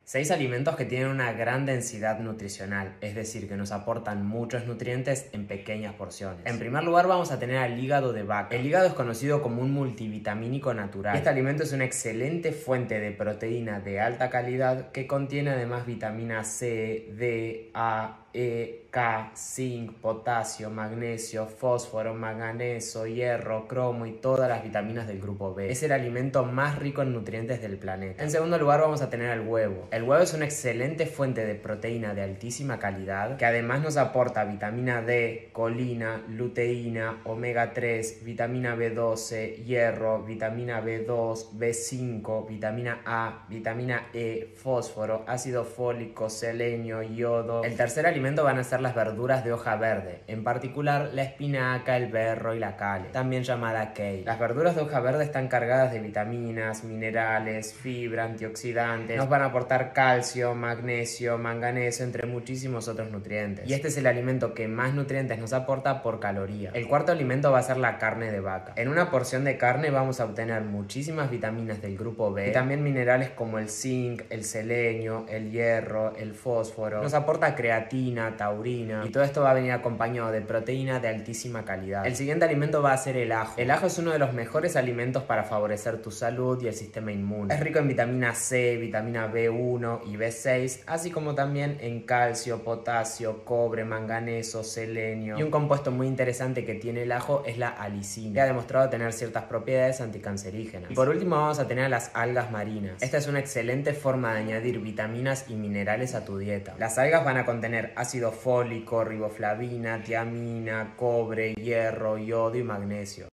6 alimentos que tienen una gran densidad nutricional, es decir, que nos aportan muchos nutrientes en pequeñas porciones. En primer lugar vamos a tener al hígado de vaca. El hígado es conocido como un multivitamínico natural. Este alimento es una excelente fuente de proteína de alta calidad que contiene además vitamina C, D, A, E, K, zinc, potasio, magnesio, fósforo, manganeso, hierro, cromo y todas las vitaminas del grupo B. Es el alimento más rico en nutrientes del planeta. En segundo lugar vamos a tener el huevo. El huevo es una excelente fuente de proteína de altísima calidad que además nos aporta vitamina D, colina, luteína, omega 3, vitamina B12, hierro, vitamina B2, B5, vitamina A, vitamina E, fósforo, ácido fólico, selenio, yodo. El tercer alimento van a ser las verduras de hoja verde, en particular la espinaca, el berro y la cale, también llamada kale. Las verduras de hoja verde están cargadas de vitaminas, minerales, fibra, antioxidantes, nos van a aportar calcio, magnesio, manganeso, entre muchísimos otros nutrientes. Y este es el alimento que más nutrientes nos aporta por caloría. El cuarto alimento va a ser la carne de vaca. En una porción de carne vamos a obtener muchísimas vitaminas del grupo B y también minerales como el zinc, el selenio, el hierro, el fósforo. Nos aporta creatina, taurina y todo esto va a venir acompañado de proteína de altísima calidad. El siguiente alimento va a ser el ajo. El ajo es uno de los mejores alimentos para favorecer tu salud y el sistema inmune. Es rico en vitamina C, vitamina B1 y B6, así como también en calcio, potasio, cobre, manganeso, selenio. Y un compuesto muy interesante que tiene el ajo es la alicina, que ha demostrado tener ciertas propiedades anticancerígenas. Y por último vamos a tener las algas marinas. Esta es una excelente forma de añadir vitaminas y minerales a tu dieta. Las algas van a contener ácido fólico, riboflavina, tiamina, cobre, hierro, yodo y magnesio.